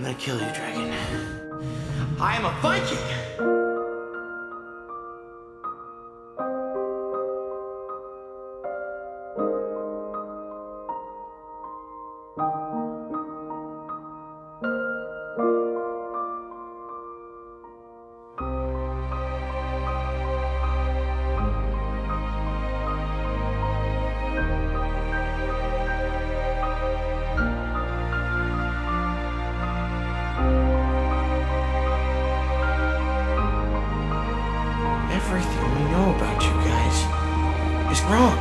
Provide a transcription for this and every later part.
gonna kill you, dragon. I am a Viking! Everything we know about you guys is wrong.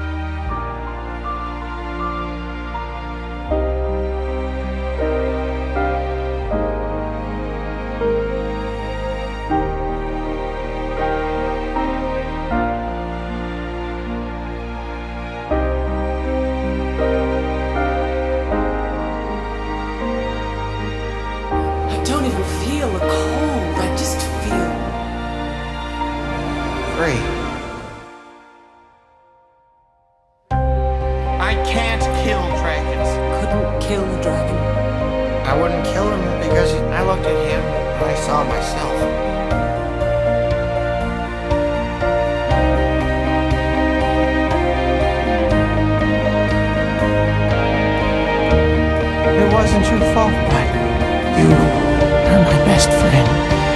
I don't even feel a cold. I just feel Free. I can't kill dragons. couldn't kill a dragon. I wouldn't kill him because I looked at him and I saw myself. It wasn't your fault, but you are my best friend.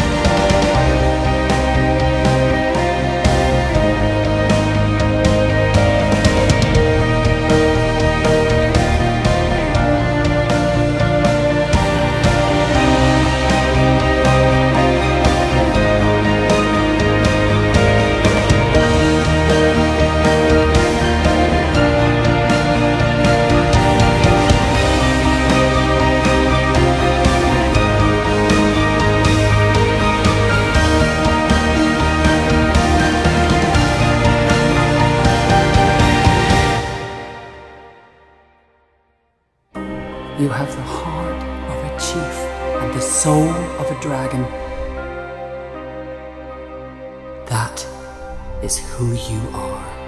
You have the heart of a chief and the soul of a dragon. That is who you are.